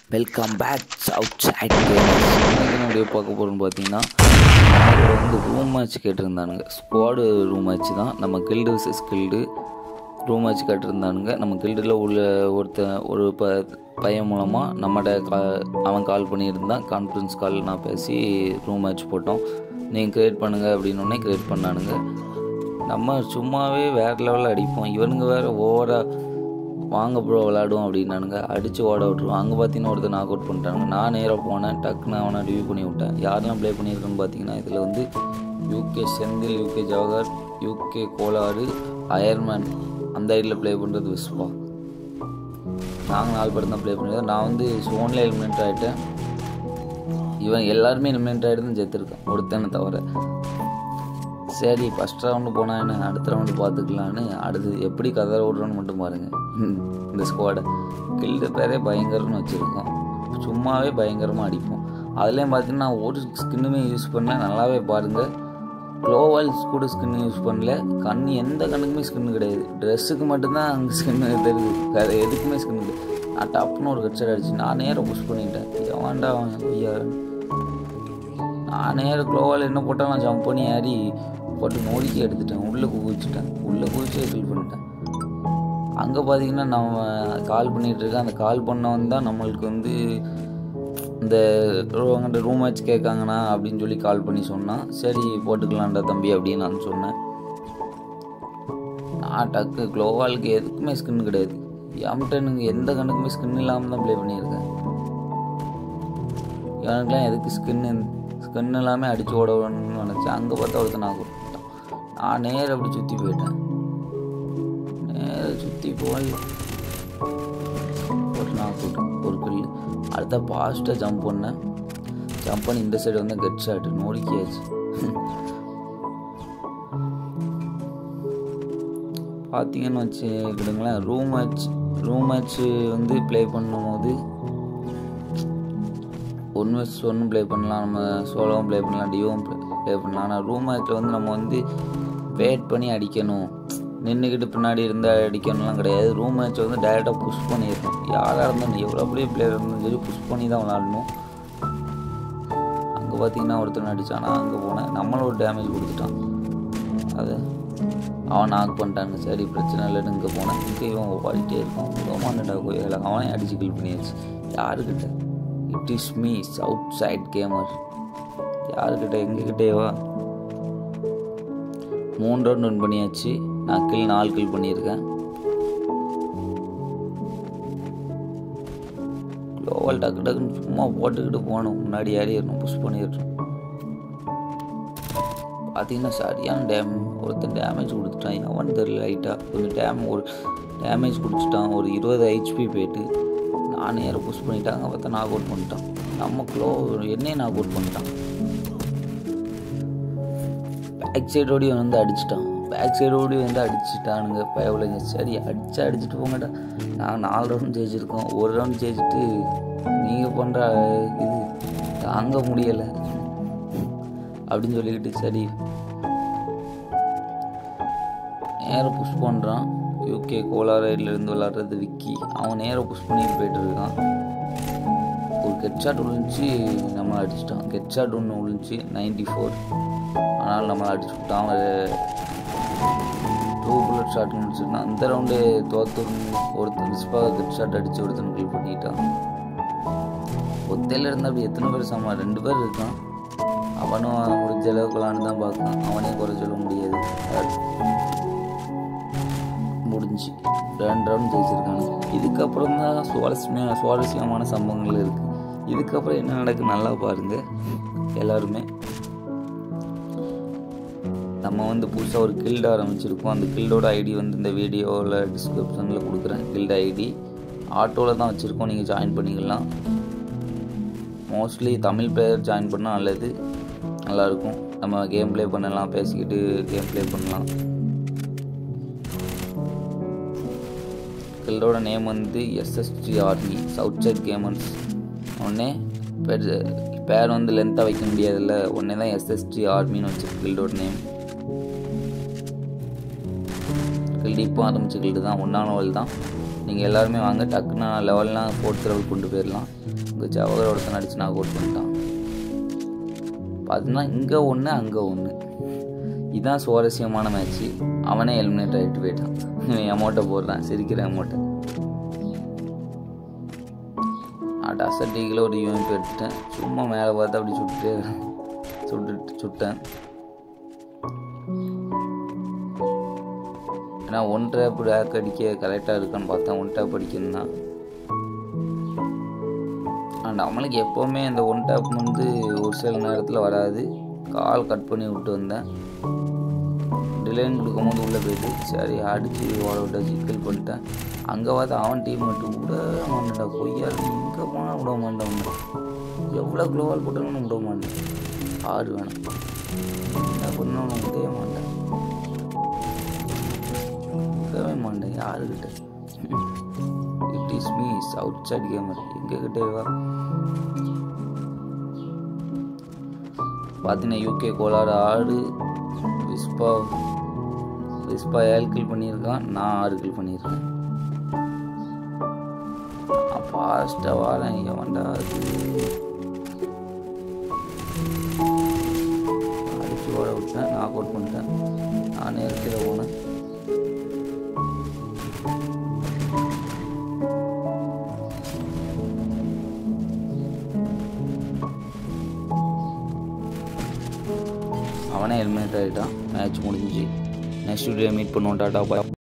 Welcome back outside gamers. என்ன video பார்க்க போகிறோம்னு பார்த்தீங்கன்னா, ரூம் மேட்ச் கேட்டிருந்தானுங்க. ஸ்குவாடு ரூம் மேட்ச் தான். நம்ம guild versus guild room match கேட்டிருந்தானுங்க. நம்ம கில்டில் உள்ள ஒரு பையன் மூலமாக நம்மகிட்ட அவன் கால் பண்ணியிருந்தான். கான்ஃபரன்ஸ் கால் நான் பேசி ரூம் மேட்ச் போட்டோம். நீங்கள் க்ரியேட் பண்ணுங்கள் அப்படின்னோடனே க்ரியேட் பண்ணானுங்க. நம்ம சும்மாவே வேறு லெவலில் அடிப்போம். இவனுங்க வேறு ஓவராக வாங்க ப்ரோ விளாடுவோம் அப்படின்னானுங்க. அடித்து ஓட விட்ருவோம். அங்கே பார்த்தீங்கன்னா ஒருத்தர் நாக் அவுட் பண்ணிட்டானுங்க. நான் நேராக போனேன். டக்குன்னு அவனை ரிவ்யூ பண்ணி விட்டேன். யாரெல்லாம் ப்ளே பண்ணியிருக்கேன்னு பார்த்தீங்கன்னா, இதில் வந்து UK Senthil, UK Jawahar, UK Kolaru, அயர்மேன் அந்த ஐடியில் ப்ளே பண்ணுறது விஸ்வா. நாங்கள் 4 பேர் தான் ப்ளே பண்ணியிருக்கோம். நான் வந்து சோனில் எலிமினேட் ஆகிட்டேன். இவன் எல்லாருமே எலிமினேட் ஆகிட்டு தான் சேர்த்துருக்கேன், ஒருத்தனை தவிர. சரி, ஃபஸ்ட் ரவுண்டு போனால் என்ன, அடுத்த ரவுண்டு பார்த்துக்கலான்னு அடுத்து எப்படி கதற விட்றோன்னு மட்டும் பாருங்கள். இந்த ஸ்குவாடை கில்டு பேரே பயங்கரம்னு வச்சுருக்கோம். சும்மாவே பயங்கரமாக அடிப்போம். அதுலேயும் பார்த்தீங்கன்னா ஒரு ஸ்கின்னுமே யூஸ் பண்ணல. நல்லாவே பாருங்கள், க்ளோவால்ஸ் கூட ஸ்கின்னு யூஸ் பண்ணல. எந்த கண்ணுக்குமே ஸ்கின்னு கிடையாது. ட்ரெஸ்ஸுக்கு மட்டும்தான் அங்கே ஸ்கின்னு தெரியுது. வேறு எதுக்குமே ஸ்கின்னு கிடையாது. நான் டப்புன்னு ஒரு ஹெட்செட் அடிச்சு நான் நேராக புஷ் பண்ணிட்டேன். எவன்டா அவன் ஐயா, நான் நேரம் க்ளோவால் என்ன போட்டால் நான் ஜம்ப் பண்ணி ஏறி போட்டு நோடிக்கி எடுத்துட்டேன். உள்ளே குதிச்சு ஃபில் பண்ணிட்டேன். அங்கே பார்த்தீங்கன்னா நம்ம கால் பண்ணிகிட்ருக்கேன். அந்த கால் பண்ணவன் தான் நம்மளுக்கு வந்து இந்த ரூம் மேட்ச் கேட்காங்கண்ணா அப்படின்னு சொல்லி கால் பண்ணி சொன்னான். சரி போட்டுக்கலான்டா தம்பி அப்படின்னு நான் சொன்னேன். நான் டக்கு க்ளோவாலுக்கு எதுக்குமே ஸ்கின் கிடையாது. எம்டனுங்க எந்த கண்ணுக்குமே ஸ்கின் இல்லாமல் தான் ப்ளே பண்ணியிருக்கேன். எனக்குலாம் எதுக்கு ஸ்கின் எல்லாமே அடித்து ஓடணும்னு நினச்சேன். அங்கே பார்த்தா ஒருத்தர் நான் கொடுத்தான். நான் நேரம் அப்படி சுற்றி போயிட்டேன். நேரம் சுற்றி போய் ஒரு ஒரு கில். அடுத்த பாஸ்ட்டாக ஜம்ப் பண்ணி இந்த சைடு வந்து கெட் ஷாட்டு நோடிக்கியாச்சு. பார்த்தீங்கன்னு வச்சுக்கிடுங்களேன், ரூம் மேட்ச் வந்து ப்ளே பண்ணும்போது 1vs1 ப்ளே பண்ணலாம், நம்ம சோலோவும் ப்ளே பண்ணலாம், டியோவும் ப்ளே பண்ணலாம். ஆனால் ரூம் மேட்ச்சில் வந்து நம்ம வந்து வெயிட் பண்ணி அடிக்கணும், நின்றுக்கிட்டு பின்னாடி இருந்தால் அடிக்கணும்லாம் கிடையாது. ரூம் மேட்ச்சை வந்து டைரெக்டாக புஷ் பண்ணிடணும். யாராக இருந்தாலும் எவ்வளோ அப்படியே பிளேயர் இருந்தாலும் சரி புஷ் பண்ணி தான் விளாடணும். அங்கே பார்த்தீங்கன்னா ஒருத்தர் அடித்தான். அங்கே போனேன், நம்மளும் ஒரு டேமேஜ் கொடுத்துட்டான். அது அவன் நாக் பண்ணிட்டாங்க. சரி பிரச்சனை இல்லைன்னு இங்கே போனேன். இங்கே இவன் ஓடிட்டே இருக்கான். ரோமாண்டா கோயில் அவனே அடிச்சு கில் பண்ணியாச்சு. யாருக்கிட்ட? It is me outside gamer. யாருக்கிட்ட? எங்ககிட்டேவா? 3 ரவுண்ட் வின் பண்ணியாச்சு. நான் 4 கில் பண்ணியிருக்கேன். க்ளோவல் டக்குன்னு சும்மா போட்டுக்கிட்டு போகணும். முன்னாடி ஏறிடணும், புஷ் பண்ணிடணும். பார்த்தீங்கன்னா சரியான ஒருத்தன் டேமேஜ் கொடுத்துட்டான். அவன் தெரியல, லைட்டாக கொஞ்சம் ஒரு டேமேஜ் கொடுத்துட்டான். ஒரு 20 HP போயிட்டு நான் நேரம் புஷ் பண்ணிட்டாங்க. பார்த்தா நாக் அவுட் பண்ணிட்டான். நம்ம என்னையே நாக் அவுட் பண்ணிட்டான். பேக் சைடோடி வந்து அடிச்சிட்டானுங்க பயவுலைங்க. சரி அடிச்சுட்டு போங்கடா. நாங்கள் 4 ரவுண்ட் ஜெயிச்சிருக்கோம். ஒரு ரவுண்ட் ஜெயிச்சுட்டு நீங்கள் பண்ணுற இது தாங்க முடியலை அப்படின்னு சொல்லிக்கிட்டு சரி நேரம் புஷ் பண்ணுறான். யூகே கோலாரைட்லேருந்து விளாட்றது விக்கி. அவன் நேரம் புஷ் பண்ணிட்டு போயிட்டு இருக்கான். ஒரு கெட் ஷாட் விழுந்துச்சு, நம்ம அடிச்சிட்டான். கெட் ஷாட் ஒன்று விழுந்துச்சு 94. ஆனால் நம்மளை அடிச்சு விட்டான். 2 புல்லட் ஷாட் முடிச்சுட்டான். அந்த ரவுண்டு ஒருத்தன் விஸ்பாக கெட் ஷாட் அடித்து ஒருத்தன் கில் பண்ணிட்டான். ஒத்தையில் இருந்தால் அப்படி எத்தனை பேர் 2 பேர் இருக்கான். அவனும் முடிஞ்ச அளவுக்குலான்னு தான் பார்க்கான். அவனே குறை சொல்ல முடியாது. முடிஞ்சு 2 ரவுண்ட் ஜெயிச்சிருக்காங்க. இதுக்கப்புறம் தான் சுவாரஸ்யமான சம்பவங்கள் இருக்குது. இதுக்கப்புறம் என்ன நடக்குது நல்லா பாருங்கள் எல்லாருமே. நம்ம வந்து புதுசாக ஒரு கில்டு ஆரம்பிச்சிருக்கோம். அந்த கில்டோட ஐடி வந்து இந்த வீடியோவில் டிஸ்கிரிப்ஷனில் கொடுக்குறேன். கில்டு ஐடி ஆட்டோவில் தான் வச்சுருக்கோம். நீங்கள் ஜாயின் பண்ணிக்கலாம். மோஸ்ட்லி தமிழ் பிளேயர் ஜாயின் பண்ணால் நல்லாயிருக்கும். நம்ம கேம் ப்ளே பண்ணலாம், பேசிக்கிட்டு கேம் ப்ளே பண்ணலாம். கில்டோட நேம் வந்து SSG ஆர்மி அவுட்சைட் கேமர்ஸ். உடனே பேர் வந்து லென்த்தாக வைக்க முடியாதுல்ல, உடனே தான் SSG ஆர்மின்னு வச்சுருக்கு கில்டோட நேம். கில்டு இப்போ ஆரம்பிச்ச கில்டு தான், 1ஆம் லெவல் தான். நீங்கள் எல்லாருமே வாங்க, டக்குன்னு லெவல்லாம் 4th லெவல் கொண்டு போயிடலாம். இங்கே ஜவஹர் ஒருத்தன் அடிச்சு நான் அவுட் பண்ணிட்டான். பார்த்தீங்கன்னா இங்கே ஒன்று அங்கே ஒன்று. இதுதான் சுவாரஸ்யமான மேட்ச்சு. அவனே எலிமினேட் ஆகிட்டு போயிட்டான். எமௌண்ட்டை போடுறான், சிரிக்கிற எமௌண்ட்டை. அசட்டிக்கில் ஒரு யூனிட் எடுத்துட்டேன். சும்மா மேலே பார்த்து அப்படி சுட்டேன். ஏன்னா 1 டேப் ரேக் அடிக்க கரெக்டாக இருக்கான்னு பார்த்தேன். 1 டேப் அடிக்கணும்னா அண்ட் அவனுக்கு எப்போவுமே இந்த 1 டேப் வந்து ஒரு சில நேரத்தில் வராது. கால் கட் பண்ணி விட்டு வந்தேன். டிலைன் கொடுக்கும்போது உள்ளே போயிட்டு சரி அடித்து ஓட விட்ட சிக்கல் பண்ணிட்டேன். அங்கே பார்த்தா அவன் டீம் மட்டும் விட மாட்டேன்டா. கொய்யா இங்கே போனால் விட மாட்டேன். எவ்வளோ க்ளோவால் போட்டாலும் விட மாட்டேன். 6 வேணும் என்ன பண்ணணும் விடவே மாட்டேன். விடவே மாட்டேன் யாருக்கிட்ட. It is me outside gamer. எங்ககிட்ட வா பார்த்தீங்கன்னா யூகே கோலார் 6, விஸ்பா 7 கில் பண்ணியிருக்கான். நான் 6 கில் பண்ணியிருக்கேன். ஃபாஸ்ட்டாக வரேன். இங்கே வண்டா அடிச்சு ஓட விட்டேன். நான் அவுட் பண்ணிட்டேன். நானே இருக்கிற போனேன். அவனே எலிமினேட் ஆகிட்டான். மேட்ச் முடிஞ்சு. நெக்ஸ்ட் வீடியோ மீட் பண்ணுவோம். டாடா பாய்.